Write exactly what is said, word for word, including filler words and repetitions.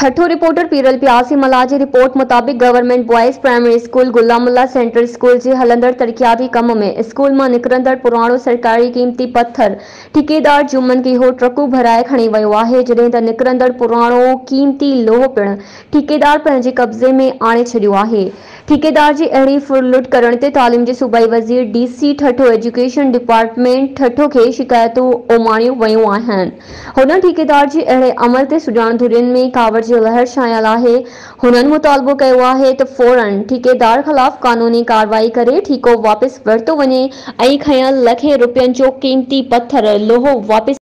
ठठो reporter Piral Pyasi मला जी report मुताबिक government boys primary school Ghulamullah central school जे हलंदड़ तरक्याती कम में स्कूल में निकरंदड़ पुराणो सरकारी कीमती पत्थर ठेकेदार जुम्मन की हो ट्रकूं भराए खणी वियो आहे, जड॒हिं त निकरंदड़ पुराणो कीमती लोह पिण ठेकेदार पंहिंजे कब्ज़े में आणे छडि॒यो आहे। ठेकेदार जी अहिड़ी फुरलुट करण ते तालीम जे सूबाई वज़ीर डीसी ठठो एजुकेशन डिपार्टमेंट ठठो खे शिकायतूं ओमाणियूं वयूं आहिनि। हुन ठेकेदार जे अहिड़े अमल ते सुजाण धुरियुनि में कावड़ जी लहर छायल आहे। हुननि मुतालबो कयो आहे त फौरन ठेकेदार ख़िलाफ़ कानूनी कार्रवाई करे ठीको वापसि वरितो वञे ऐं खयल लखें रुपयनि जो कीमती पत्थर लोहो वापसि